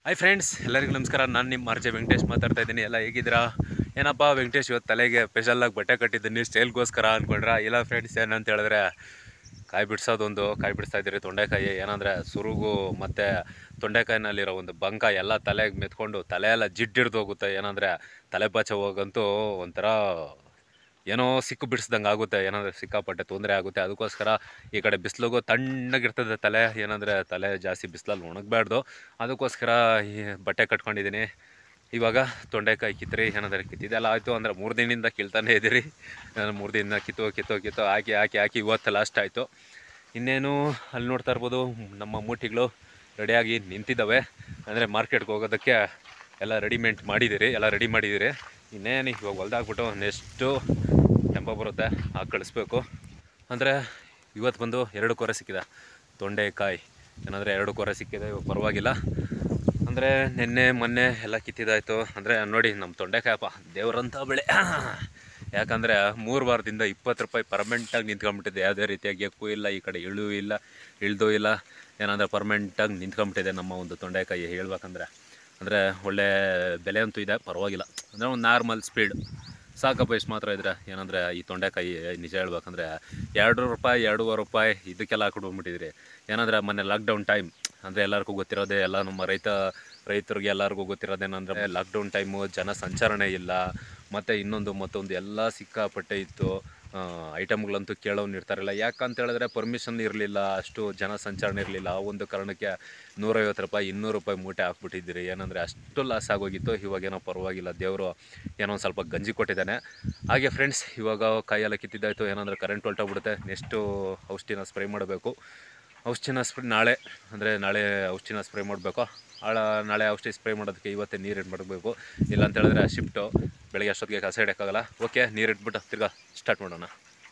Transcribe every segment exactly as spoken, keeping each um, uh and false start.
Hi friends, ಎಲ್ಲರಿಗೂ ನಮಸ್ಕಾರ. ನಾನು ನಿಮ್ಮ ಆರ್ ಜೆ ವೆಂಕಟೇಶ್ ಮಾತಾಡ್ತಾ ಇದ್ದೀನಿ. ಎಲ್ಲ ಹೇಗಿದ್ದೀರಾ? ಏನಪ್ಪ ವೆಂಕಟೇಶ್ ಇವತ್ತು ತಲೆಗೆ ಸ್ಪೆಷಲಾಗಿ ಬಟ್ಟೆ ಕಟ್ಟಿದ್ದೀನಿ ಸ್ಟೈಲ್ಗೋಸ್ಕರ ಅಂದ್ಕೊಂಡ್ರಾ? ಇಲ್ಲ ಫ್ರೆಂಡ್ಸ್, ಏನಂತ ಹೇಳಿದ್ರೆ ಕಾಯಿ ಬಿಡಿಸೋದೊಂದು ಕಾಯಿ ಬಿಡಿಸ್ತಾ ಇದ್ದೀರಿ. ತೊಂಡೆಕಾಯಿ ಏನಂದರೆ ಸುರುಗು ಮತ್ತು ತೊಂಡೆಕಾಯಿನಲ್ಲಿರೋ ಒಂದು ಬಂಕ ಎಲ್ಲ ತಲೆಗೆ ಮೆತ್ಕೊಂಡು ತಲೆ ಎಲ್ಲ ಜಿಡ್ಡಿಡ್ದು ಹೋಗುತ್ತೆ. ಏನಂದರೆ ತಲೆ ಬಾಚೆ ಹೋಗಂತೂ ಒಂಥರ ಏನೋ ಸಿಕ್ಕು ಬಿಡಿಸ್ದಂಗೆ ಆಗುತ್ತೆ. ಏನಂದರೆ ಸಿಕ್ಕಾಪಟ್ಟೆ ತೊಂದರೆ ಆಗುತ್ತೆ. ಅದಕ್ಕೋಸ್ಕರ ಈ ಕಡೆ ಬಿಸಿಲಿಗೂ ತಣ್ಣಗಿರ್ತದೆ ತಲೆ. ಏನಂದರೆ ತಲೆ ಜಾಸ್ತಿ ಬಿಸಿಲಲ್ಲಿ ಒಣಗಬಾರ್ದು. ಅದಕ್ಕೋಸ್ಕರ ಈ ಬಟ್ಟೆ ಕಟ್ಕೊಂಡಿದ್ದೀನಿ. ಇವಾಗ ತೊಂಡೆಕಾಯಿ ಕಿತ್ತರಿ ಏನಂದರೆ ಕಿತ್ತಿದೆಲ್ಲ ಆಯಿತು ಅಂದರೆ ಮೂರು ದಿನದಿಂದ ಕೀಳ್ತಾನೆ ಇದ್ದೀರಿ. ಮೂರು ದಿನ ಕಿತ್ತು ಕಿತ್ತು ಕಿತ್ತು ಹಾಕಿ ಹಾಕಿ ಹಾಕಿ ಇವತ್ತು ಲಾಸ್ಟ್ ಆಯಿತು. ಇನ್ನೇನು ಅಲ್ಲಿ ನೋಡ್ತಾ ಇರ್ಬೋದು ನಮ್ಮ ಮೂಟಿಗಳು ರೆಡಿಯಾಗಿ ನಿಂತಿದ್ದಾವೆ. ಅಂದರೆ ಮಾರ್ಕೆಟ್ಗೆ ಹೋಗೋದಕ್ಕೆ ಎಲ್ಲ ರೆಡಿಮೇಡ್ ಮಾಡಿದ್ದೀರಿ ಎಲ್ಲ ರೆಡಿ ಮಾಡಿದ್ದೀರಿ. ಇನ್ನೇನು ಇವಾಗ ಹೊಲ್ದಾಗ್ಬಿಟ್ಟು ನೆಕ್ಸ್ಟು ಟೆಂಪೋ ಬರುತ್ತೆ, ಆಗ ಕಳಿಸ್ಬೇಕು. ಅಂದರೆ ಇವತ್ತು ಬಂದು ಎರಡು ಕೊರೆ ಸಿಕ್ಕಿದೆ ತೊಂಡೆಕಾಯಿ. ಏನಂದರೆ ಎರಡು ಕೊರೆ ಸಿಕ್ಕಿದೆ, ಇವಾಗ ಪರವಾಗಿಲ್ಲ. ಅಂದರೆ ನಿನ್ನೆ ಮೊನ್ನೆ ಎಲ್ಲ ಕಿತ್ತಿದ್ದಾಯಿತು. ಅಂದರೆ ನೋಡಿ ನಮ್ಮ ತೊಂಡೆಕಾಯಪ್ಪ ದೇವರಂಥ ಬೆಳೆ. ಯಾಕಂದರೆ ಮೂರು ವಾರದಿಂದ ಇಪ್ಪತ್ತು ರೂಪಾಯಿ ಪರ್ಮೆಂಟಾಗಿ ನಿಂತ್ಕೊಂಡ್ಬಿಟ್ಟಿದೆ. ಯಾವುದೇ ರೀತಿಯಾಗಿ ಎಕ್ಕೂ ಇಲ್ಲ, ಈ ಕಡೆ ಇಳು ಇಲ್ಲ ಇಳ್ದೂ ಇಲ್ಲ. ಏನಂದರೆ ಪರ್ಮೆಂಟಾಗಿ ನಿಂತ್ಕೊಂಡ್ಬಿಟ್ಟಿದೆ ನಮ್ಮ ಒಂದು ತೊಂಡೆಕಾಯಿ ಹೇಳ್ಬೇಕಂದ್ರೆ. ಅಂದರೆ ಒಳ್ಳೆ ಬೆಲೆ ಅಂತೂ ಇದೆ, ಪರವಾಗಿಲ್ಲ. ಅಂದರೆ ಒಂದು ನಾರ್ಮಲ್ ಸ್ಪೀಡ್ ಸಾಕಪ್ಪ. ಇಷ್ಟು ಮಾತ್ರ ಇದ್ರೆ ಏನಂದರೆ ಈ ತೊಂಡೆಕಾಯಿ ನಿಜ ಹೇಳ್ಬೇಕಂದ್ರೆ ಎರಡು ರೂಪಾಯಿ ಎರಡೂವರೆ ರೂಪಾಯಿ ಇದಕ್ಕೆಲ್ಲ ಹಾಕ್ಬಿಟ್ಬಿಟ್ಟಿದ್ರಿ. ಏನಂದರೆ ಮೊನ್ನೆ ಲಾಕ್ಡೌನ್ ಟೈಮ್ ಅಂದರೆ ಎಲ್ಲರಿಗೂ ಗೊತ್ತಿರೋದೇ, ಎಲ್ಲ ನಮ್ಮ ರೈತ ರೈತರಿಗೆ ಎಲ್ಲರಿಗೂ ಗೊತ್ತಿರೋದೇನೆಂದರೆ ಲಾಕ್ಡೌನ್ ಟೈಮು, ಜನ ಸಂಚಾರಣೆ ಇಲ್ಲ. ಮತ್ತು ಇನ್ನೊಂದು ಮತ್ತೊಂದು ಎಲ್ಲ ಸಿಕ್ಕಾಪಟ್ಟೆ ಇತ್ತು. ಐಟಮ್ಗಳಂತೂ ಕೇಳೋನು ಇರ್ತಾರಿಲ್ಲ. ಯಾಕಂತ ಹೇಳಿದ್ರೆ ಪರ್ಮಿಷನ್ ಇರಲಿಲ್ಲ, ಅಷ್ಟು ಜನ ಸಂಚಾರಣೆ ಇರಲಿಲ್ಲ. ಆ ಒಂದು ಕಾರಣಕ್ಕೆ ನೂರೈವತ್ತು ರೂಪಾಯಿ ಇನ್ನೂರು ರೂಪಾಯಿ ಮೂಟೆ ಹಾಕ್ಬಿಟ್ಟಿದ್ದೀರಿ. ಏನಂದರೆ ಅಷ್ಟು ಲಾಸ್ ಆಗೋಗಿತ್ತು. ಇವಾಗೇನೋ ಪರವಾಗಿಲ್ಲ, ದೇವರು ಏನೋ ಒಂದು ಸ್ವಲ್ಪ ಗಂಜಿ ಕೊಟ್ಟಿದ್ದಾನೆ. ಹಾಗೆ ಫ್ರೆಂಡ್ಸ್, ಇವಾಗ ಕಾಯೆಲ್ಲ ಕಿತ್ತಿದ್ದಾಯಿತು. ಏನಂದರೆ ಕರೆಂಟ್ ಹೊಲ್ಟೋಗ್ಬಿಡುತ್ತೆ. ನೆಕ್ಸ್ಟು ಔಷಧಿನ ಸ್ಪ್ರೇ ಮಾಡಬೇಕು. ಔಷಧಿನ ಸ್ಪ್ರೇ ನಾಳೆ ಅಂದರೆ ನಾಳೆ ಔಷಧಿನ ಸ್ಪ್ರೇ ಮಾಡಬೇಕು. ಆಳ ನಾಳೆ ಔಷಧಿ ಸ್ಪ್ರೇ ಮಾಡೋದಕ್ಕೆ ಇವತ್ತೇ ನೀರು ಇಟ್ಟು ಮಾಡಬೇಕು. ಇಲ್ಲ ಅಂತ ಹೇಳಿದ್ರೆ ಶಿಫ್ಟು ಬೆಳಗ್ಗೆ ಅಷ್ಟೊತ್ತಿಗೆ ಕಸ ಇಡೋಕ್ಕಾಗಲ್ಲ. ಓಕೆ, ನೀರು ಇಟ್ಬಿಟ್ಟು ತಿರ್ಗಾ ಸ್ಟಾರ್ಟ್ ಮಾಡೋಣ.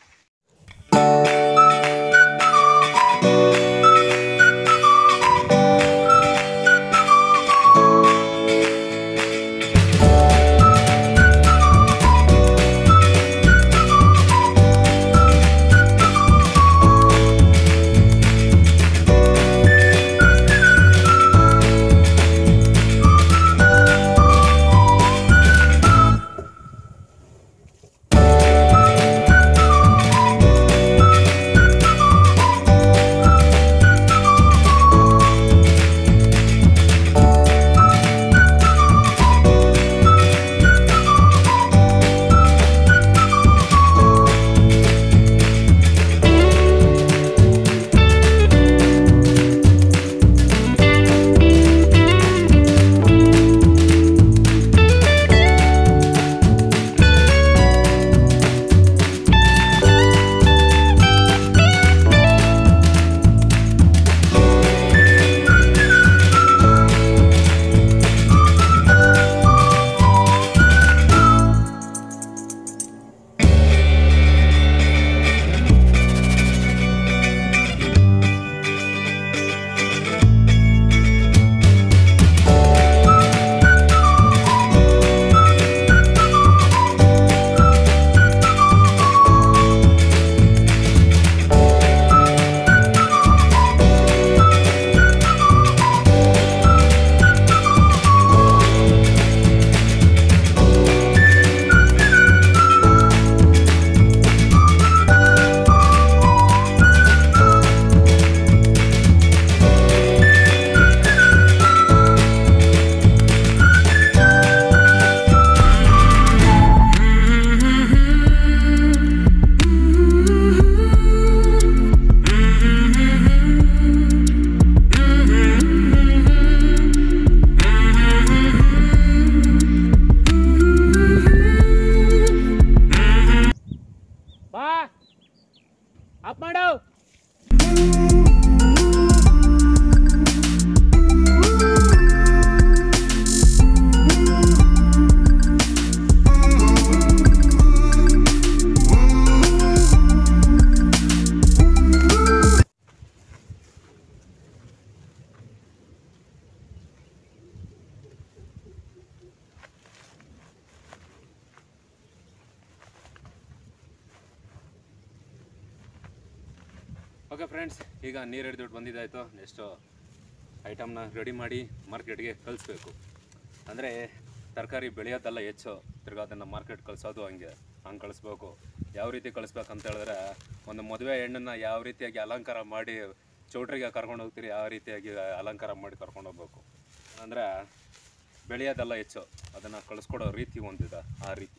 ಅಪ್ ಮಾಡು. ಓಕೆ ಫ್ರೆಂಡ್ಸ್, ಈಗ ನೀರು ಹಿಡಿದ್ಬಿಟ್ಟು ಬಂದಿದ್ದಾಯಿತು. ನೆಕ್ಸ್ಟು ಐಟಮ್ನ ರೆಡಿ ಮಾಡಿ ಮಾರ್ಕೆಟ್ಗೆ ಕಳಿಸ್ಬೇಕು. ಅಂದರೆ ತರಕಾರಿ ಬೆಳೆಯೋದೆಲ್ಲ ಹೆಚ್ಚು, ತಿರ್ಗಿ ಅದನ್ನು ಮಾರ್ಕೆಟ್ ಕಳಿಸೋದು ಹಂಗೆ ಹಂಗೆ ಕಳಿಸ್ಬೇಕು. ಯಾವ ರೀತಿ ಕಳಿಸ್ಬೇಕಂತ ಹೇಳಿದ್ರೆ, ಒಂದು ಮದುವೆ ಹೆಣ್ಣನ್ನು ಯಾವ ರೀತಿಯಾಗಿ ಅಲಂಕಾರ ಮಾಡಿ ಚೌಟ್ರಿಗೆ ಕರ್ಕೊಂಡು ಹೋಗ್ತೀರಿ ಆ ರೀತಿಯಾಗಿ ಅಲಂಕಾರ ಮಾಡಿ ಕರ್ಕೊಂಡು ಹೋಗ್ಬೇಕು. ಅಂದರೆ ಬೆಳೆಯೋದೆಲ್ಲ ಹೆಚ್ಚು, ಅದನ್ನು ಕಳಿಸ್ಕೊಡೋ ರೀತಿ ಒಂದಿದೆ, ಆ ರೀತಿ.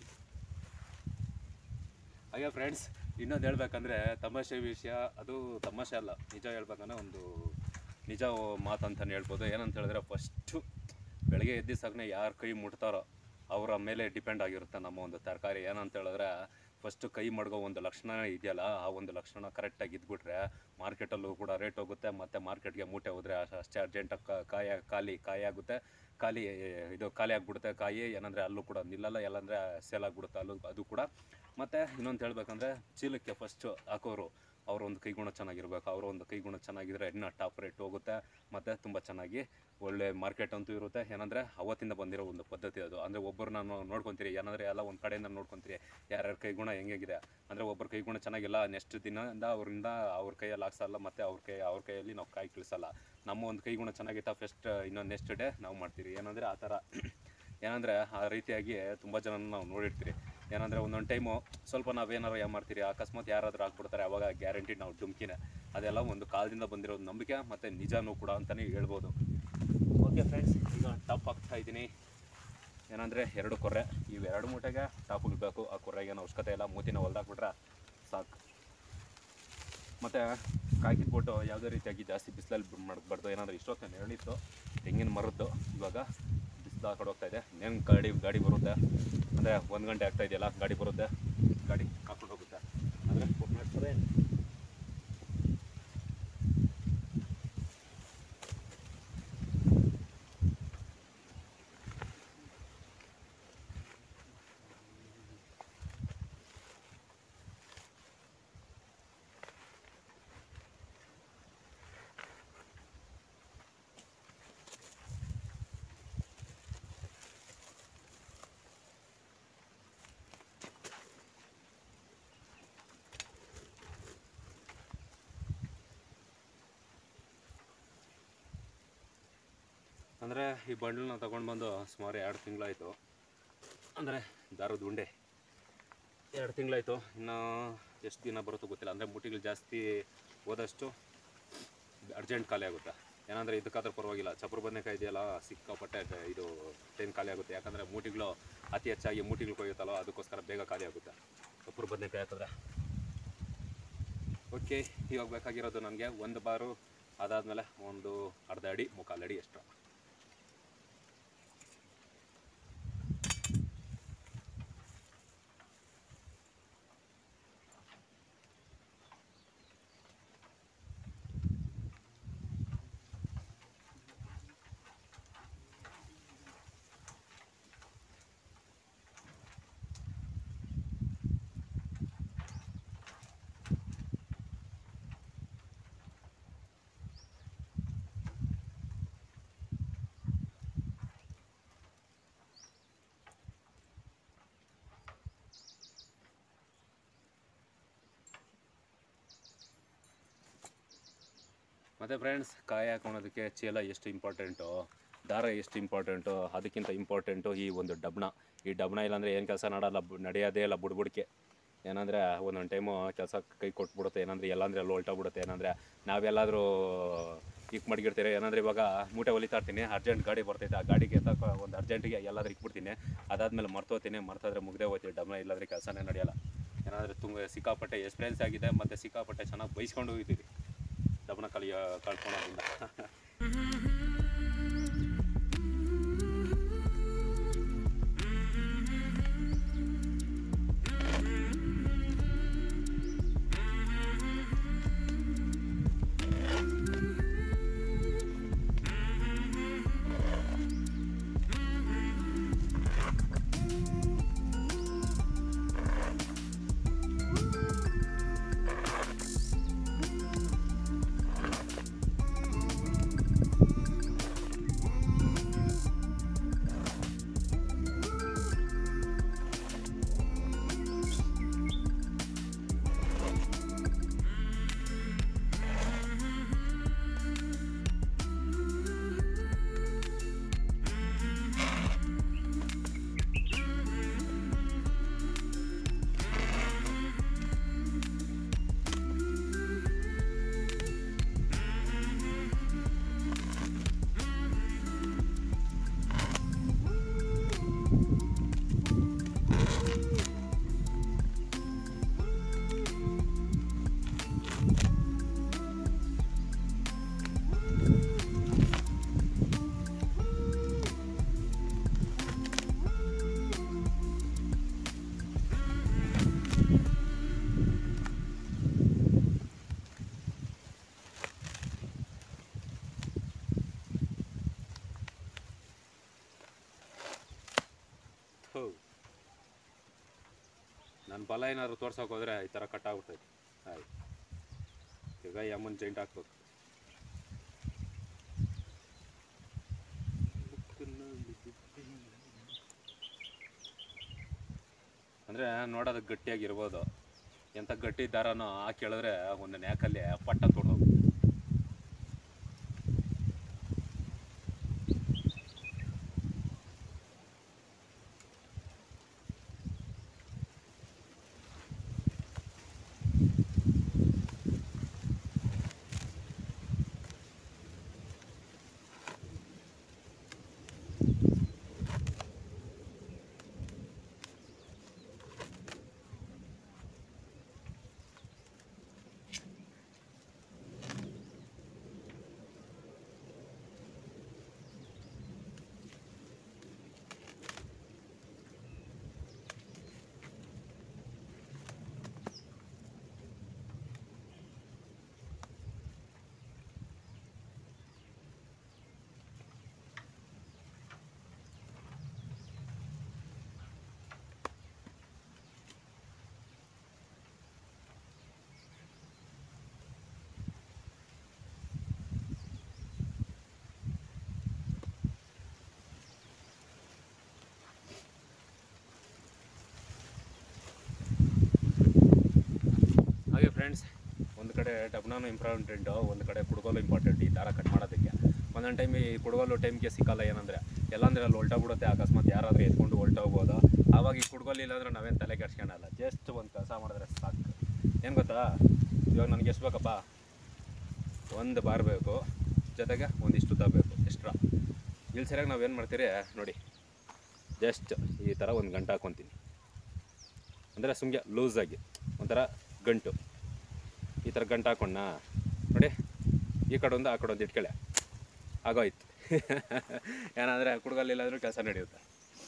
ಹಾಗೆ ಫ್ರೆಂಡ್ಸ್, ಇನ್ನೊಂದು ಹೇಳ್ಬೇಕಂದ್ರೆ ತಮಾಷೆ ವಿಷಯ, ಅದು ತಮಾಷೆ ಅಲ್ಲ, ನಿಜ ಹೇಳ್ಬೇಕಂದ್ರೆ ಒಂದು ನಿಜ ಮಾತಂತಲೇ ಹೇಳ್ಬೋದು. ಏನಂತ ಹೇಳಿದ್ರೆ, ಫಸ್ಟು ಬೆಳಗ್ಗೆ ಎದ್ದಿಸಾಗನೇ ಯಾರು ಕೈ ಮುಟ್ತಾರೋ ಅವರ ಮೇಲೆ ಡಿಪೆಂಡ್ ಆಗಿರುತ್ತೆ ನಮ್ಮ ಒಂದು ತರಕಾರಿ. ಏನಂತ ಹೇಳಿದ್ರೆ, ಫಸ್ಟು ಕೈ ಮಡ್ಗೋ ಒಂದು ಲಕ್ಷಣ ಇದೆಯಲ್ಲ, ಆ ಒಂದು ಲಕ್ಷಣ ಕರೆಕ್ಟಾಗಿ ಇದ್ಬಿಟ್ರೆ ಮಾರ್ಕೆಟಲ್ಲೂ ಕೂಡ ರೇಟ್ ಹೋಗುತ್ತೆ, ಮತ್ತು ಮಾರ್ಕೆಟ್ಗೆ ಮೂಟೆ ಹೋದರೆ ಅಷ್ಟೇ ಅರ್ಜೆಂಟಾಗಿ ಕಾಯಿ ಖಾಲಿ ಕಾಯಿ ಆಗುತ್ತೆ, ಖಾಲಿ ಇದು ಖಾಲಿ ಆಗಿಬಿಡುತ್ತೆ ಕಾಯಿ. ಏನಂದರೆ ಅಲ್ಲೂ ಕೂಡ ನಿಲ್ಲಲ್ಲ, ಎಲ್ಲಂದರೆ ಸೇಲ್ ಆಗಿಬಿಡುತ್ತೆ ಅಲ್ಲೂ ಅದು ಕೂಡ. ಮತ್ತು ಇನ್ನೊಂದು ಹೇಳ್ಬೇಕಂದ್ರೆ, ಚೀಲಕ್ಕೆ ಫಸ್ಟು ಹಾಕೋರು ಅವರ ಒಂದು ಕೈಗುಣ ಚೆನ್ನಾಗಿರ್ಬೇಕು. ಅವರ ಒಂದು ಕೈಗುಣ ಚೆನ್ನಾಗಿದ್ದರೆ ಇನ್ನೂ ಟಾಪ್ ರೇಟ್ ಹೋಗುತ್ತೆ, ಮತ್ತು ತುಂಬ ಚೆನ್ನಾಗಿ ಒಳ್ಳೆ ಮಾರ್ಕೆಟ್ ಅಂತೂ ಇರುತ್ತೆ. ಏನಂದರೆ ಅವತ್ತಿಂದ ಬಂದಿರೋ ಒಂದು ಪದ್ಧತಿ ಅದು. ಅಂದರೆ ಒಬ್ಬರು ನಾನು ನೋಡ್ಕೊತೀರಿ, ಏನಂದರೆ ಎಲ್ಲ ಒಂದು ಕಡೆಯಿಂದ ನೋಡ್ಕೊತೀರಿ ಯಾರ್ಯಾರ ಕೈಗುಣ ಹೆಂಗಿದೆ. ಅಂದರೆ ಒಬ್ಬರ ಕೈಗುಣ ಚೆನ್ನಾಗಿಲ್ಲ, ನೆಕ್ಸ್ಟ್ ದಿನದಿಂದ ಅವರಿಂದ ಅವ್ರ ಕೈಯಲ್ಲಿ ಹಾಕ್ಸಲ್ಲ, ಮತ್ತು ಅವ್ರ ಕೈ ಅವ್ರ ಕೈಯಲ್ಲಿ ನಾವು ಕಾಯಿ ಕಳಿಸಲ್ಲ. ನಮ್ಮ ಒಂದು ಕೈಗುಣ ಚೆನ್ನಾಗಿತ್ತ ಫಸ್ಟ್ ಇನ್ನೊಂದು ನೆಕ್ಸ್ಟ್ ಡೇ ನಾವು ಮಾಡ್ತೀವಿ. ಏನಂದರೆ ಆ ಥರ ಏನಂದರೆ ಆ ರೀತಿಯಾಗಿ ತುಂಬ ಜನ ನಾವು ನೋಡಿರ್ತೀರಿ. ಏನಂದರೆ ಒಂದೊಂದು ಟೈಮು ಸ್ವಲ್ಪ ನಾವೇನಾರು ಏನು ಮಾಡ್ತೀರಿ, ಅಕಸ್ಮಾತ್ ಯಾರಾದರೂ ಹಾಕ್ಬಿಡ್ತಾರೆ, ಅವಾಗ ಗ್ಯಾರಂಟಿ ನಾವು ಡುಮ್ಕಿನೇ. ಅದೆಲ್ಲ ಒಂದು ಕಾಲದಿಂದ ಬಂದಿರೋ ನಂಬಿಕೆ ಮತ್ತು ನಿಜನೂ ಕೂಡ ಅಂತಲೇ ಹೇಳ್ಬೋದು. ಓಕೆ ಫ್ರೆಂಡ್ಸ್, ಈಗ ಟಾಪ್ ಹಾಕ್ತಾ ಇದ್ದೀನಿ. ಏನಂದರೆ ಎರಡು ಕೊರ್ರೆ, ಇವೆರಡು ಮೂಟೆಗೆ ಟಾಪ್ ಇಡಬೇಕು. ಆ ಕೊರ್ರೆಗೆ ಏನು ಅವಶ್ಯಕತೆ ಇಲ್ಲ, ಮೂತಿನ ಹೊಲ್ದಾಕ್ಬಿಟ್ರೆ ಸಾಕು. ಮತ್ತು ಕಾಯ್ಕಿಟ್ಬಿಟ್ಟು ಯಾವುದೇ ರೀತಿಯಾಗಿ ಜಾಸ್ತಿ ಬಿಸಿಲಲ್ಲಿ ಮಾಡಬಾರ್ದು. ಏನಾದರೂ ಇಷ್ಟೊತ್ತು ನೆರಳಿತ್ತು ತೆಂಗಿನ ಮರದ್ದು, ಇವಾಗ ಬಿಸಿಲು ಹಾಕೊಂಡು ಹೋಗ್ತಾ ಇದೆ. ಇನ್ನೇನು ಗಾಡಿ ಗಾಡಿ ಬರುತ್ತೆ, ಅಂದರೆ ಒಂದು ಗಂಟೆ ಆಗ್ತಾ ಇದೆಯಲ್ಲ, ಗಾಡಿ ಬರುತ್ತೆ, ಗಾಡಿ ಹಾಕೊಂಡು ಹೋಗುತ್ತೆ. ಅಂದರೆ ಮಾಡ್ತಾರೆ. ಅಂದರೆ ಈ ಬಂಡಲ್ನ ತೊಗೊಂಡು ಬಂದು ಸುಮಾರು ಎರಡು ತಿಂಗಳಾಯಿತು. ಅಂದರೆ ದಾರದ ಉಂಡೆ ಎರಡು ತಿಂಗಳಾಯಿತು. ಇನ್ನು ಎಷ್ಟು ದಿನ ಬರುತ್ತೋ ಗೊತ್ತಿಲ್ಲ. ಅಂದರೆ ಮೂಟಿಗಳು ಜಾಸ್ತಿ ಹೋದಷ್ಟು ಅರ್ಜೆಂಟ್ ಖಾಲಿ ಆಗುತ್ತೆ. ಏನಂದರೆ ಇದಕ್ಕಾದ್ರೂ ಪರವಾಗಿಲ್ಲ, ಚಪ್ರ ಬದನೆಕಾಯಿ ಇದೆಯಲ್ಲ, ಸಿಕ್ಕಾಪಟ್ಟೆ ಇದು ಟೈಮ್ ಖಾಲಿ ಆಗುತ್ತೆ. ಯಾಕಂದರೆ ಮೂಟಿಗಳು ಅತಿ ಹೆಚ್ಚಾಗಿ ಮೂಟಿಗಳು ಕೊಯ್ಯುತ್ತಲ್ಲ, ಅದಕ್ಕೋಸ್ಕರ ಬೇಗ ಖಾಲಿ ಆಗುತ್ತೆ ಚಪ್ರ ಬದನೆಕಾಯಿ ಹಾಕಿದ್ರೆ. ಓಕೆ, ಇವಾಗ ಬೇಕಾಗಿರೋದು ನನಗೆ ಒಂದು ಬಾರು, ಅದಾದಮೇಲೆ ಒಂದು ಅರ್ಧ ಅಡಿ ಮುಕ್ಕಾಲು ಅಡಿ ಎಷ್ಟು. ಮತ್ತು ಫ್ರೆಂಡ್ಸ್, ಕಾಯಿ ಹಾಕೊಳೋದಕ್ಕೆ ಚೀಲ ಎಷ್ಟು ಇಂಪಾರ್ಟೆಂಟು, ದಾರ ಎಷ್ಟು ಇಂಪಾರ್ಟೆಂಟು, ಅದಕ್ಕಿಂತ ಇಂಪಾರ್ಟೆಂಟು ಈ ಒಂದು ಡಬ್ಣ. ಈ ಡಬ್ಣ ಇಲ್ಲಾಂದರೆ ಏನು ಕೆಲಸ ನಡಲ್ಲ, ನಡೆಯೋದೇ ಇಲ್ಲ ಬುಡ್ಬುಡಿಕೆ. ಏನಂದರೆ ಒಂದೊಂದು ಟೈಮು ಕೆಲಸ ಕೈ ಕೊಟ್ಬಿಡುತ್ತೆ. ಏನಂದರೆ ಎಲ್ಲಂದರೆ ಅಲ್ಲಿ ಹೊಲ್ಟೋಗ್ಬಿಡುತ್ತೆ. ಏನಂದರೆ ನಾವೆಲ್ಲಾದರೂ ಈಗ ಮಡಗಿರ್ತೀರಿ. ಏನಂದರೆ ಇವಾಗ ಮೂಟೆ ಹೊಲಿತಾ ಇರ್ತೀನಿ, ಅರ್ಜೆಂಟ್ ಗಾಡಿ ಬರ್ತೈತೆ, ಆ ಗಾಡಿಗೆ ಎತ್ತಕ್ಕೆ ಒಂದು ಅರ್ಜೆಂಟಿಗೆ ಎಲ್ಲಾದ್ರೂ ಇಕ್ಬಿಡ್ತೀನಿ. ಅದಾದಮೇಲೆ ಮರ್ತೋತೀನಿ, ಮರ್ತೋದ್ರೆ ಮುಗ್ದೇ ಹೋಗ್ತೀವಿ. ಡಬ್ಣ ಇಲ್ಲಾಂದರೆ ಕೆಲಸನೇ ನಡೆಯೋಲ್ಲ. ಏನಾದರೆ ತುಂಬ ಸಿಕ್ಕಾಪಟ್ಟೆ ಎಕ್ಸ್ಪೀರಿಯನ್ಸ್ ಆಗಿದೆ, ಮತ್ತು ಸಿಕ್ಕಾಪಟ್ಟೆ ಚೆನ್ನಾಗಿ ಬೈಸ್ಕೊಂಡು ಹೋಗಿದ್ದೀವಿ ಡಬ್ಣ ಕಲಿಯ ಕಳ್ಕೊಳೋದ್ರಿಂದ. ನನ್ನ ಬಲ ಏನಾದ್ರು ತೋರ್ಸೋಕೆ ಹೋದರೆ ಈ ಥರ ಕಟ್ಟಾಗ್ಬಿಡ್ತೈತೆ. ಆಯ್ತು, ಈಗ ಯಮ್ಮನ್ ಜೈಂಟ್ ಹಾಕ್ಬೇಕು. ಅಂದರೆ ನೋಡೋದಕ್ಕೆ ಗಟ್ಟಿಯಾಗಿರ್ಬೋದು, ಎಂಥ ಗಟ್ಟಿ ದಾರನೋ ಹಾಕಿ ಹೇಳಿದ್ರೆ ಒಂದು ನ್ಯಾಕಲ್ಲಿ ಪಟ್ಟ ತೊಡೋದು. ಹಾಗೆ ಫ್ರೆಂಡ್ಸ್, ಒಂದು ಕಡೆ ಡಬ್ನಾನು ಇಂಪಾರ್ಟೆಂಟು, ಒಂದು ಕಡೆ ಕುಡ್ಗೋಲು ಇಂಪಾರ್ಟೆಂಟ್ ಈ ದಾರ ಕಟ್ ಮಾಡೋದಕ್ಕೆ. ಒಂದೊಂದು ಟೈಮ್ ಈ ಕುಡ್ಗೋಲು ಟೈಮ್ಗೆ ಸಿಕ್ಕಲ್ಲ. ಏನಂದರೆ ಎಲ್ಲಂದ್ರೆ ಅಲ್ಲಿ ಹೊಲ್ಟೋಗ್ಬಿಡುತ್ತೆ, ಅಕಸ್ಮಾತ್ ಯಾರಾದರೂ ಎತ್ಕೊಂಡು ಹೊಲ್ಟೋಗ್ಬೋದು. ಆವಾಗ ಈ ಕುಡ್ಗೋಲು ಇಲ್ಲಾಂದ್ರೆ ನಾವೇನು ತಲೆ ಕೆಡ್ಸ್ಕೊಳಲ್ಲ, ಜಸ್ಟ್ ಒಂದು ಕೆಲಸ ಮಾಡಿದ್ರೆ ಸಾಕು. ಏನು ಗೊತ್ತಾ, ಇವಾಗ ನನಗೆ ಎಷ್ಟು ಬೇಕಪ್ಪ, ಒಂದು ಬಾರ್ ಬೇಕು, ಜೊತೆಗೆ ಒಂದಿಷ್ಟು ಉದ್ದ ಬೇಕು ಎಕ್ಸ್ಟ್ರಾ. ಇಲ್ಲಿ ಸರಿಯಾಗಿ ನಾವೇನು ಮಾಡ್ತೀರಿ ನೋಡಿ, ಜಸ್ಟ್ ಈ ಥರ ಒಂದು ಗಂಟೆ ಹಾಕ್ಕೊತೀನಿ. ಅಂದರೆ ಸುಮ್ಮನೆ ಲೂಸಾಗಿ ಒಂಥರ ಗಂಟು ಈ ಥರ ಗಂಟು ಹಾಕೊಂಡ ನೋಡಿ, ಈ ಕಡೆ ಒಂದು ಆ ಕಡೆ ಒಂದು ಇಟ್ಕೊಳ್ಳೆ ಆಗೋಯ್ತು. ಏನಂದರೆ ಕುಡ್ಗಲ್ಲಿಲ್ಲಾಂದ್ರೂ ಕೆಲಸ ನಡೆಯುತ್ತೆ.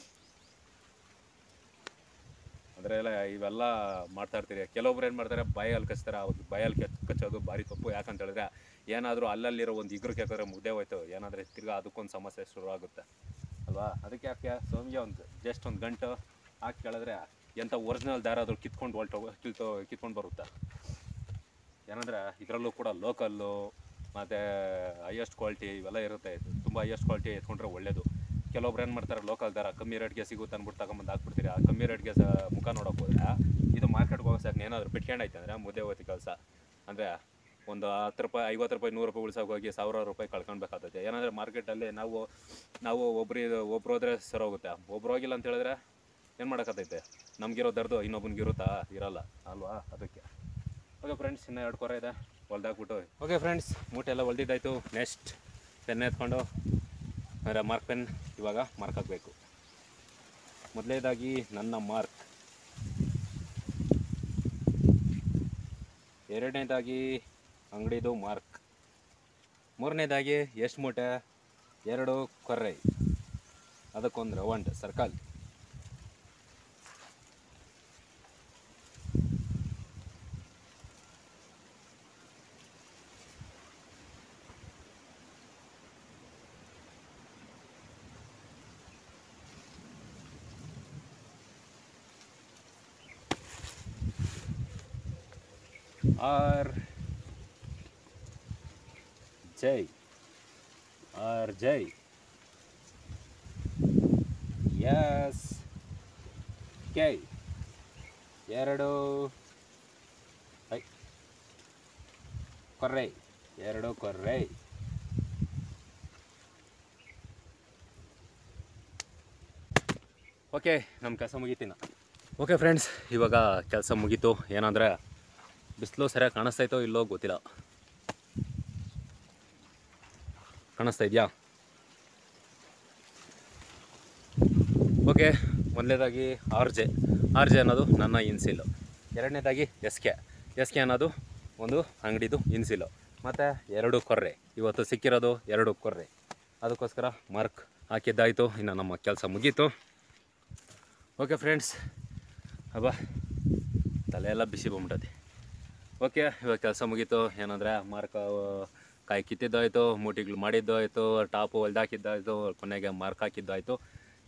ಅಂದರೆ ಎಲ್ಲ ಇವೆಲ್ಲ ಮಾಡ್ತಾ ಇರ್ತೀರಿ. ಕೆಲವೊಬ್ರು ಏನು ಮಾಡ್ತಾರೆ, ಬಾಯಲ್ಲಿ ಕಚ್ತಾರೆ. ಅವಾಗ ಬಾಯಲ್ಲಿ ಕೆಚ್ ಕಚ್ಚೋದು ಭಾರಿ ತಪ್ಪು. ಯಾಕಂತ ಹೇಳಿದ್ರೆ ಏನಾದರೂ ಅಲ್ಲಲ್ಲಿರೋ ಒಂದು ಇಗ್ರು ಕೇಳಿದ್ರೆ ಮುಗ್ದೇ ಹೋಯ್ತು, ಏನಾದರೆ ತಿರ್ಗಾ ಅದಕ್ಕೊಂದು ಸಮಸ್ಯೆ ಶುರು ಆಗುತ್ತೆ ಅಲ್ವಾ. ಅದಕ್ಕೆ ಯಾಕೆ ಸೋಮ್ಗೆ ಒಂದು ಜಸ್ಟ್ ಒಂದು ಗಂಟು ಹಾಕಿ ಕೇಳಿದ್ರೆ ಎಂಥ ಒರಿಜಿನಲ್ ದಾರ ಆದರೂ ಕಿತ್ಕೊಂಡು ಹೊಲ್ಟೋ ಕಿಲ್ತೋ ಕಿತ್ಕೊಂಡು ಬರುತ್ತೆ. ಏನಂದರೆ ಇದರಲ್ಲೂ ಕೂಡ ಲೋಕಲ್ಲು ಮತ್ತು ಹೈಯೆಸ್ಟ್ ಕ್ವಾಲಿಟಿ ಇವೆಲ್ಲ ಇರುತ್ತೆ. ತುಂಬ ಹೈಯೆಸ್ಟ್ ಕ್ವಾಲಿಟಿ ಎತ್ಕೊಂಡ್ರೆ ಒಳ್ಳೆಯದು. ಕೆಲವೊಬ್ರು ಏನು ಮಾಡ್ತಾರೆ, ಲೋಕಲ್ ದಾರ ಕಮ್ಮಿ ರೇಟ್ಗೆ ಸಿಗುತ್ತೆ ಅಂದ್ಬಿಟ್ಟು ತಗೊಂಬಂದು ಹಾಕ್ಬಿಡ್ತೀರಿ. ಆ ಕಮ್ಮಿ ರೇಟ್ಗೆ ಸ ಮುಖ ನೋಡೋಕೆ ಹೋದರೆ ಇದು ಮಾರ್ಕೆಟ್ಗೆ ಹೋಗೋ ಸಾಕು ಏನಾದರೂ ಬಿಟ್ಕೊಂಡೈತೆ ಅಂದರೆ ಮುದ್ದೆ ಹೋಯ್ತು ಕೆಲಸ. ಅಂದರೆ ಒಂದು ಹತ್ತು ರೂಪಾಯಿ ಐವತ್ತು ರೂಪಾಯಿ ನೂರು ರೂಪಾಯಿ ಉಳ್ಸೋಕೆ ಹೋಗಿ ಸಾವಿರಾರು ರೂಪಾಯಿ ಕಳ್ಕೊಳ್ಬೇಕಾಗ್ತದೆ. ಏನಂದರೆ ಮಾರ್ಕೆಟಲ್ಲಿ ನಾವು ನಾವು ಒಬ್ರು ಒಬ್ರು ಹೋದರೆ ಸರಿ ಹೋಗುತ್ತೆ, ಒಬ್ರು ಹೋಗಿಲ್ಲ ಅಂತ ಹೇಳಿದ್ರೆ ಏನು ಮಾಡೋಕ್ಕತ್ತೈತೆ, ನಮಗಿರೋ ದರ್ದು ಇನ್ನೊಬ್ಬನಿಗಿರುತ್ತಾ, ಇರಲ್ಲ ಅಲ್ವಾ. ಅದಕ್ಕೆ ಓಕೆ ಫ್ರೆಂಡ್ಸ್, ಇನ್ನೂ ಎರಡು ಕೊರ ಇದೆ ಹೊಲ್ದಾಕ್ಬಿಟ್ಟು. ಓಕೆ ಫ್ರೆಂಡ್ಸ್, ಮೂಟೆ ಎಲ್ಲ ಹೊಲ್ದಿದ್ದಾಯಿತು. ನೆಕ್ಸ್ಟ್ ಪೆನ್ ಎತ್ಕೊಂಡು ಅಂದರೆ ಮಾರ್ಕ್ ಪೆನ್ ಇವಾಗ ಮಾರ್ಕ್ ಹಾಕಬೇಕು. ಮೊದಲನೇದಾಗಿ ನನ್ನ ಮಾರ್ಕ್, ಎರಡನೇದಾಗಿ ಅಂಗಡಿದು ಮಾರ್ಕ್, ಮೂರನೇದಾಗಿ ಎಷ್ಟು ಮೂಟೆ, ಎರಡು ಕೊರ್ರೆ, ಅದಕ್ಕೊಂದು round circle. R J R J S K ಎರಡು ಐ ಕೊರ್ರೆ, ಎರಡು ಕೊರ್ರೆ. ಓಕೆ, ನಮ್ಮ ಕೆಲಸ ಮುಗೀತಿನ. ಓಕೆ ಫ್ರೆಂಡ್ಸ್, ಇವಾಗ ಕೆಲಸ ಮುಗೀತು. ಏನಂದರೆ ಬಿಸಿಲು ಸರಿಯಾಗಿ ಕಾಣಿಸ್ತಾಯಿತೋ ಇಲ್ಲೋ ಗೊತ್ತಿಲ್ಲ. ಕಾಣಿಸ್ತಾ ಇದೆಯಾ? ಓಕೆ, ಮೊದಲನೇದಾಗಿ ಆರ್ ಜೆ ಆರ್ ಜೆ ಅನ್ನೋದು ನನ್ನ ಇನ್ಸಿಲು. ಎರಡನೇದಾಗಿ ಎಸ್ ಕೆ ಎಸ್ ಕೆ ಅನ್ನೋದು ಒಂದು ಅಂಗಡಿದು ಇನ್ಸಿಲು. ಮತ್ತು ಎರಡು ಕೊರ್ರೆ, ಇವತ್ತು ಸಿಕ್ಕಿರೋದು ಎರಡು ಕೊರ್ರೆ. ಅದಕ್ಕೋಸ್ಕರ ಮಾರ್ಕ್ ಹಾಕಿದ್ದಾಯಿತು. ಇನ್ನು ನಮ್ಮ ಕೆಲಸ ಮುಗೀತು. ಓಕೆ ಫ್ರೆಂಡ್ಸ್, ಅಬ್ಬಾ ತಲೆಯೆಲ್ಲ ಬಿಸಿ ಬಂದ್ಬಿಟ್ಟದೆ. ಓಕೆ, ಇವಾಗ ಕೆಲಸ ಮುಗೀತು. ಏನಂದರೆ ಮಾರ್ಕ್ ಕಾಯಿ ಕಿತ್ತಿದ್ದಾಯಿತು, ಮೂಟಿಗಳು ಮಾಡಿದ್ದಾಯಿತು, ಟಾಪು ಹೊಲ್ದಾಕಿದ್ದಾಯಿತು, ಕೊನೆಗೆ ಮಾರ್ಕ್ ಹಾಕಿದ್ದಾಯಿತು.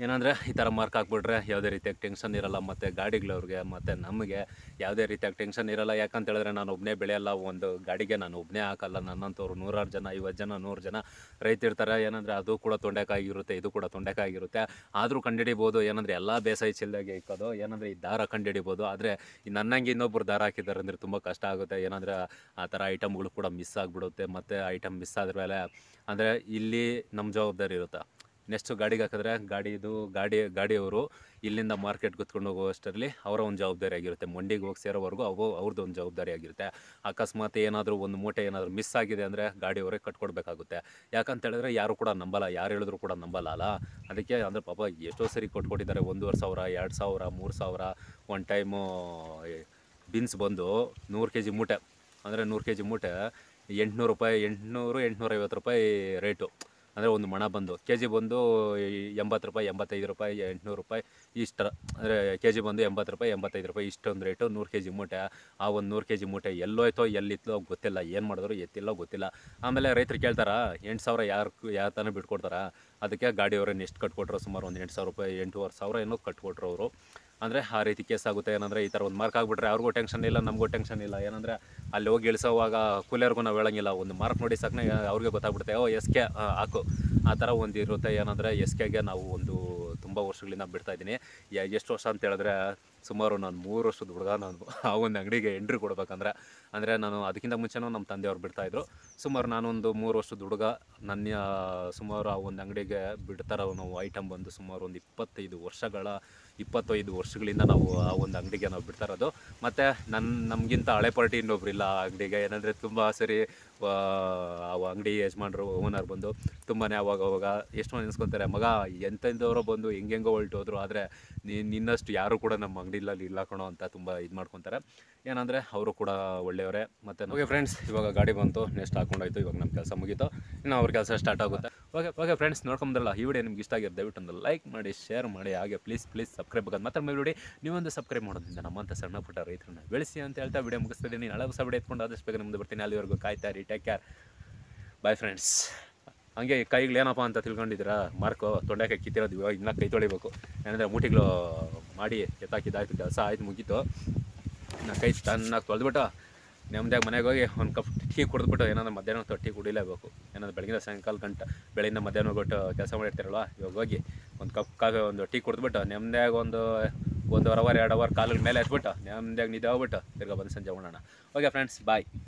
ಏನಂದರೆ ಈ ಥರ ಮಾರ್ಕ್ ಹಾಕ್ಬಿಟ್ರೆ ಯಾವುದೇ ರೀತಿಯಾಗಿ ಟೆನ್ಷನ್ ಇರೋಲ್ಲ, ಮತ್ತು ಗಾಡಿಗಳವ್ರಿಗೆ ಮತ್ತು ನಮಗೆ ಯಾವುದೇ ರೀತಿಯಾಗಿ ಟೆನ್ಷನ್ ಇರೋಲ್ಲ. ಯಾಕಂತ ಹೇಳಿದ್ರೆ ನಾನು ಒಬ್ಬನೇ ಬೆಳೆಯಲ್ಲ, ಒಂದು ಗಾಡಿಗೆ ನಾನು ಒಬ್ಬನೇ ಹಾಕಲ್ಲ, ನನ್ನಂಥವ್ರು ನೂರಾರು ಜನ, ಐವತ್ತು ಜನ, ನೂರು ಜನ ರೈತಿರ್ತಾರೆ. ಏನಂದರೆ ಅದು ಕೂಡ ತೊಂಡೆಕಾಯಿಗಿರುತ್ತೆ, ಇದು ಕೂಡ ತೊಂಡೆಕಾಯಿಗಿರುತ್ತೆ. ಆದರೂ ಕಂಡುಹಿಡಿಬೋದು ಏನಂದರೆ ಎಲ್ಲ ಬೇಸಾಯ ಚಿಲ್ಲಗೆ ಇಕ್ಕೋದು, ಏನಂದರೆ ಈ ದಾರ ಕಂಡುಹಿಡಿಬೋದು. ಆದರೆ ನನ್ನಂಗೆ ಇನ್ನೊಬ್ಬರು ದಾರ ಹಾಕಿದ್ದಾರೆ ಅಂದರೆ ತುಂಬ ಕಷ್ಟ ಆಗುತ್ತೆ. ಏನಂದರೆ ಆ ಥರ ಐಟಮ್ಗಳು ಕೂಡ ಮಿಸ್ ಆಗಿಬಿಡುತ್ತೆ. ಮತ್ತು ಐಟಮ್ ಮಿಸ್ ಆದ ಮೇಲೆ ಅಂದರೆ ಇಲ್ಲಿ ನಮ್ಮ ಜವಾಬ್ದಾರಿ ಇರುತ್ತೆ. ನೆಕ್ಸ್ಟು ಗಾಡಿಗೆ ಹಾಕಿದ್ರೆ ಗಾಡಿದು ಗಾಡಿ ಗಾಡಿಯವರು ಇಲ್ಲಿಂದ ಮಾರ್ಕೆಟ್ ಕುತ್ಕೊಂಡು ಹೋಗುವಷ್ಟರಲ್ಲಿ ಅವರ ಒಂದು ಜವಾಬ್ದಾರಿ ಆಗಿರುತ್ತೆ. ಮಂಡಿಗೆ ಹೋಗಿ ಸೇರೋವರೆಗೂ ಅವು ಅವ್ರದ್ದು ಒಂದು ಜವಾಬ್ದಾರಿ ಆಗಿರುತ್ತೆ. ಅಕಸ್ಮಾತ್ ಏನಾದರೂ ಒಂದು ಮೂಟೆ ಏನಾದರೂ ಮಿಸ್ ಆಗಿದೆ ಅಂದರೆ ಗಾಡಿಯವರೇ ಕಟ್ಕೊಡ್ಬೇಕಾಗುತ್ತೆ. ಯಾಕಂತ ಹೇಳಿದ್ರೆ ಯಾರು ಕೂಡ ನಂಬಲ್ಲ, ಯಾರು ಹೇಳಿದ್ರು ಕೂಡ ನಂಬಲ್ಲ ಅಲ್ಲ. ಅದಕ್ಕೆ ಅಂದರೆ ಪಾಪ ಎಷ್ಟೋ ಸರಿ ಕೊಟ್ಕೊಟ್ಟಿದ್ದಾರೆ, ಒಂದೂವರೆ ಸಾವಿರ, ಎರಡು ಸಾವಿರ, ಮೂರು ಸಾವಿರ. ಒನ್ ಟೈಮು ಬೀನ್ಸ್ ಬಂದು ನೂರು ಕೆ ಜಿ ಮೂಟೆ, ಅಂದರೆ ನೂರು ಕೆ ಜಿ ಮೂಟೆ ಎಂಟುನೂರು ರೂಪಾಯಿ, ಎಂಟುನೂರು ಎಂಟುನೂರೈವತ್ತು ರೂಪಾಯಿ ರೇಟು. ಅಂದರೆ ಒಂದು ಮಣ ಬಂದು ಕೆ ಜಿ ಬಂದು ಎಂಬತ್ತು ರೂಪಾಯಿ, ಎಂಬತ್ತೈದು ರೂಪಾಯಿ, ಎಂಟುನೂರು ರೂಪಾಯಿ ಇಷ್ಟರ, ಅಂದರೆ ಕೆ ಜಿ ಬಂದು ಎಂಬತ್ತು ರೂಪಾಯಿ, ಎಂಬತ್ತೈದು ರೂಪಾಯಿ ಇಷ್ಟೊಂದು ರೇಟು ನೂರು ಕೆ ಜಿ ಮೂಟೆ. ಆ ಒಂದು ನೂರು ಕೆ ಜಿ ಮೂಟೆ ಎಲ್ಲೋಯ್ತೋ ಎಲ್ಲಿತ್ತೋ ಗೊತ್ತಿಲ್ಲ, ಏನು ಮಾಡಿದ್ರು ಎತ್ತಿಲ್ಲೋ ಗೊತ್ತಿಲ್ಲ. ಆಮೇಲೆ ರೈತರು ಕೇಳ್ತಾರ ಎಂಟು ಸಾವಿರ ಯಾರು ಯಾವ ತಾನೇ ಬಿಟ್ಕೊಡ್ತಾರ. ಅದಕ್ಕೆ ಗಾಡಿಯವ್ರನ್ನ ಎಷ್ಟು ಕಟ್ಕೊಟ್ರು, ಸುಮಾರು ಒಂದು ಎಂಟು ಸಾವಿರ ರೂಪಾಯಿ, ಎಂಟೂವರೆ ಸಾವಿರ ಏನೋ ಕಟ್ಕೊಟ್ರು ಅವರು. ಅಂದರೆ ಆ ರೀತಿ ಕೇಸ್ ಆಗುತ್ತೆ. ಏನಂದರೆ ಈ ಥರ ಒಂದು ಮಾರ್ಕ್ ಆಗಿಬಿಟ್ರೆ ಅವ್ರಿಗೂ ಟೆನ್ಷನ್ ಇಲ್ಲ, ನಮಗೂ ಟೆನ್ಷನ್ ಇಲ್ಲ. ಏನಂದರೆ ಅಲ್ಲಿ ಹೋಗಿ ಇಳಿಸೋವಾಗ ಕೂಲಿಯರ್ಗೂ ನಾವು ಹೇಳೋಂಗಿಲ್ಲ, ಒಂದು ಮಾರ್ಕ್ ನೋಡಿ ಸಾಕನೆ ಅವ್ರಿಗೆ ಗೊತ್ತಾಗ್ಬಿಡುತ್ತೆ, ಓ ಎಸ್ ಕೆ ಹಾಕು, ಆ ಥರ ಒಂದು ಇರುತ್ತೆ. ಏನಂದರೆ ಎಸ್ ಕೆಗೆ ನಾವು ಒಂದು ತುಂಬ ವರ್ಷಗಳಿಂದ ಬಿಡ್ತಾಯಿದ್ದೀನಿ. ಎಷ್ಟು ವರ್ಷ ಅಂತ ಹೇಳಿದ್ರೆ ಸುಮಾರು ನಾನು ಮೂರು ವರ್ಷದ ಹುಡುಗ. ನಾನು ಆ ಒಂದು ಅಂಗಡಿಗೆ ಎಂಟ್ರಿ ಕೊಡ್ಬೇಕಂದ್ರೆ, ಅಂದರೆ ನಾನು ಅದಕ್ಕಿಂತ ಮುಂಚೆನೂ ನಮ್ಮ ತಂದೆಯವ್ರು ಬಿಡ್ತಾಯಿದ್ರು. ಸುಮಾರು ನಾನೊಂದು ಮೂರು ವರ್ಷದ ಹುಡುಗ. ನನ್ನ ಸುಮಾರು ಆ ಒಂದು ಅಂಗಡಿಗೆ ಬಿಡ್ತಾರೋ ನಾವು ಐಟಮ್ ಬಂದು ಸುಮಾರು ಒಂದು ಇಪ್ಪತ್ತೈದು ವರ್ಷಗಳ ಇಪ್ಪತ್ತೈದು ವರ್ಷಗಳಿಂದ ನಾವು ಆ ಒಂದು ಅಂಗಡಿಗೆ ನಾವು ಬಿಡ್ತಾ ಇರೋದು. ಮತ್ತು ನನ್ನ ನಮಗಿಂತ ಹಳೆ ಪಾರ್ಟಿ ಇನ್ನೊಬ್ರಿಲ್ಲ ಆ ಅಂಗಡಿಗೆ. ಏನಂದರೆ ತುಂಬ ಸರಿ ಆ ಅಂಗಡಿ ಯಜಮಾನ್ರು ಓನರ್ ಬಂದು ತುಂಬಾ ಅವಾಗ ಅವಾಗ ಎಷ್ಟು ಮಂದಿ ನೆನೆಸ್ಕೊತಾರೆ, ಮಗ ಎಂತೆಂಥವ್ರೋ ಬಂದು ಹೆಂಗೆಂಗೋ ಹೊಲ್ಟೋದ್ರು, ಆದರೆ ನಿನ್ನಷ್ಟು ಯಾರು ಕೂಡ ನಮ್ಮ ಅಂಗಡಿಯಲ್ಲಿ ಇಲ್ಲ ಕಣೋ ಅಂತ ತುಂಬ ಇದು ಮಾಡ್ಕೊತಾರೆ. ಏನಂದರೆ ಅವರು ಕೂಡ ಒಳ್ಳೆಯವರೇ. ಮತ್ತು ಓಕೆ ಫ್ರೆಂಡ್ಸ್, ಇವಾಗ ಗಾಡಿ ಬಂತು, ನೆಕ್ಸ್ಟ್ ಹಾಕೊಂಡಾಯ್ತು, ಇವಾಗ ನಮ್ಮ ಕೆಲಸ ಮುಗೀತು, ಇನ್ನು ಅವ್ರ ಕೆಲಸ ಸ್ಟಾರ್ಟ್ ಆಗುತ್ತೆ. ಓಕೆ ಓಕೆ ಫ್ರೆಂಡ್ಸ್, ನೋಡ್ಕೊಂಬರಲ್ಲ ಈ ವಿಡಿಯೋ ನಿಮ್ಗೆ ಇಷ್ಟ ಆಗಿರೋ ದಯವಿಟ್ಟು ಒಂದು ಲೈಕ್ ಮಾಡಿ, ಶೇರ್ ಮಾಡಿ, ಹಾಗೆ ಪ್ಲೀಸ್ ಪ್ಲೀಸ್ ಸಬ್ಸ್ಕ್ರೈಬ್ ಆಗೋದು ಮಾತ್ರ ನೋಡಿ. ನೀವೊಂದು ಸಬ್ಸ್ಕ್ರೈಬ್ ಮಾಡೋದ್ರಿಂದ ನಮ್ಮಂಥ ಸಣ್ಣ ಪುಟ್ಟ ರೈತರನ್ನ ಬೆಳೆಸಿ ಅಂತ ಹೇಳ್ತಾ ವಿಡಿಯೋ ಮುಗಿಸ್ತಿದ್ದೀನಿ. ನಾಳೆ ಹೊಸ ವಿಡಿಯೋ ಎತ್ಕೊಂಡು ಆದಷ್ಟು ಬೇಗ ನಿಮ್ಮದು ಬರ್ತೀನಿ. ಅಲ್ಲಿವರೆಗೂ ಕಾಯ್ತಾರಿ, ಟೇಕ್ ಕೇರ್, ಬಾಯ್ ಫ್ರೆಂಡ್ಸ್. ಹಂಗೆ ಕೈಗಳು ಏನಪ್ಪ ಅಂತ ತಿಳ್ಕೊಂಡಿದ್ದೀರಾ, ಮಾರ್ಕು ತೊಂಡೆಕಾಯಿ ಕಿತ್ತಿರೋದು ಇವಾಗ ಇನ್ನೂ ಕೈ ತೊಳಿಬೇಕು. ಏನಂದರೆ ಮೂಟಿಗಳು ಮಾಡಿ ಎತ್ತಾಕಿದ್ದಾಯ್ತು, ಕೆಲಸ ಆಯ್ತು, ಮುಗೀತು. ನಾ ಕೈ ಚೆನ್ನಾಗಿ ತೊಳೆದ್ಬಿಟ್ಟು ನೆಮ್ಮದಿಯಾಗಿ ಮನೆಗೆ ಹೋಗಿ ಒಂದು ಕಪ್ ಟೀ ಕುಡಿದ್ಬಿಟ್ಟು, ಏನಾದರೂ ಮಧ್ಯಾಹ್ನ ಹೊತ್ತು ಟೀ ಕುಡಿಲೇಬೇಕು. ಏನಾದರೂ ಬೆಳಗಿನ ಸಾಯಂಕಾಲ ಗಂಟೆ ಬೆಳಗಿಂದ ಮಧ್ಯಾಹ್ನ ಬಿಟ್ಟು ಕೆಲಸ ಮಾಡಿರ್ತೀರಲ್ವ, ಇವಾಗ ಹೋಗಿ ಒಂದು ಕಪ್ ಕಾಫಿ ಒಂದು ಟೀ ಕುಡಿದ್ಬಿಟ್ಟು ನೆಮ್ಮದಿಯಾಗಿ ಒಂದು ಒಂದು ಅವರ್ ಎರಡು ಅವರ್ ಕಾಲಿನ ಮೇಲೆ ಎತ್ಬಿಟ್ಟು ನೆಮ್ಮದಿಯಾಗಿ ನಿದ್ದೆ ಹೋಗ್ಬಿಟ್ಟು ತಿರ್ಗಾ ಬಂದು ಸಂಜೆ ಮಾಡೋಣ. ಓಕೆ ಫ್ರೆಂಡ್ಸ್, ಬಾಯ್.